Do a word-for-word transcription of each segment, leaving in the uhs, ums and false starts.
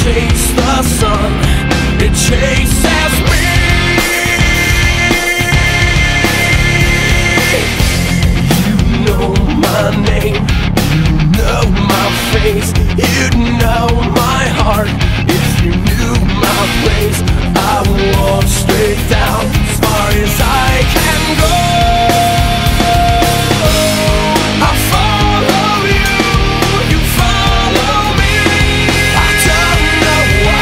chase the sun, it chases me. You know my name, you know my face, you'd know my heart if you knew my place. I walk straight down as far as I can go. I follow you, you follow me. I don't know why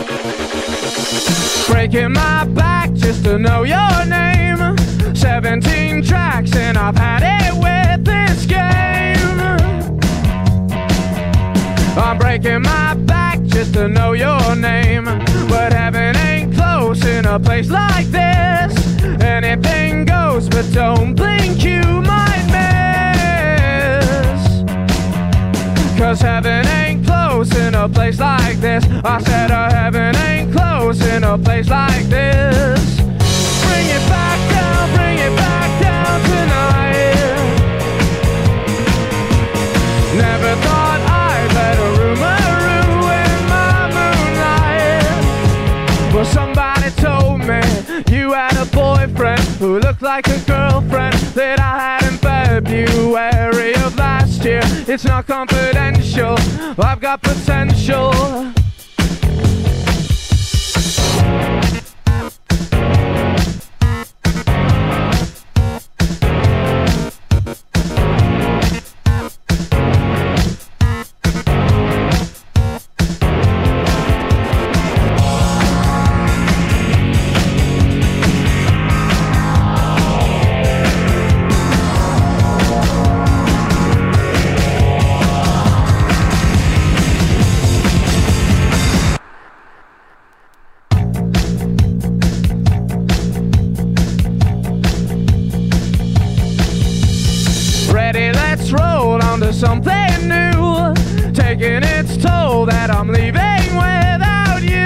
Breaking my back just to know your name. Seventeen tracks and I've had it with this game. I'm breaking my back just to know your name. But heaven ain't close in a place like this. Anything goes, but don't blink, you might miss. Cause heaven ain't close in a place like this. I said uh, heaven ain't close in a place like this. Bring it back down, bring it back down tonight. Never thought I'd let a rumor ruin my moonlight. Well, somebody told me you had a boyfriend who looked like a girlfriend that I had in February of last year. It's not confidential, I've got potential. Ready, let's roll on to something new. Taking its toll that I'm leaving without you.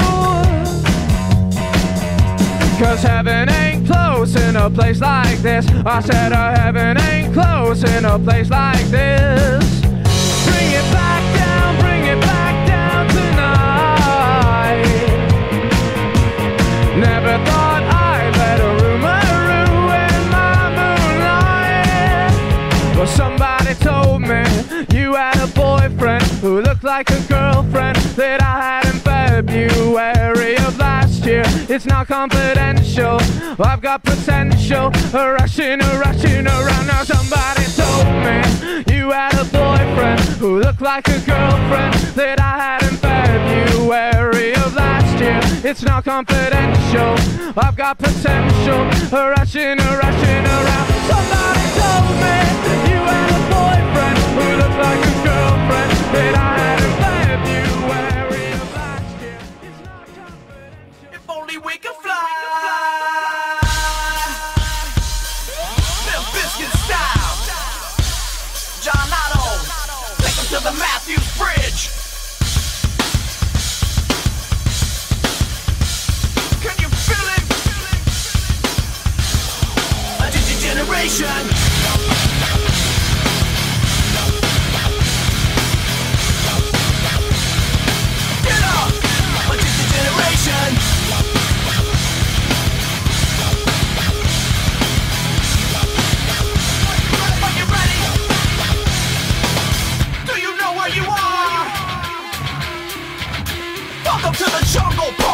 Cause heaven ain't close in a place like this. I said uh, heaven ain't close in a place like this. Bring it back down, bring it back down tonight. Never thought I'd let a rumor ruin my moonlight. Well, somebody told me you had a boyfriend who looked like a girlfriend that I had in February of last year. It's not confidential, I've got potential. Rushing, rushing around. Now somebody told me you had a boyfriend who looked like a girlfriend that I had in February of last year. It's not confidential, I've got potential. Rushing, rushing around. Somebody told me you had a boyfriend who looked like a girlfriend that I had in February of last year. It's not confidential. If only we could fly. Limp Bizkit style. John Otto. Take him to the Matthews Bridge. Can you feel it? A digigeneration. Get up! A digigeneration. Are you ready? Do you know where you are? Welcome to the jungle.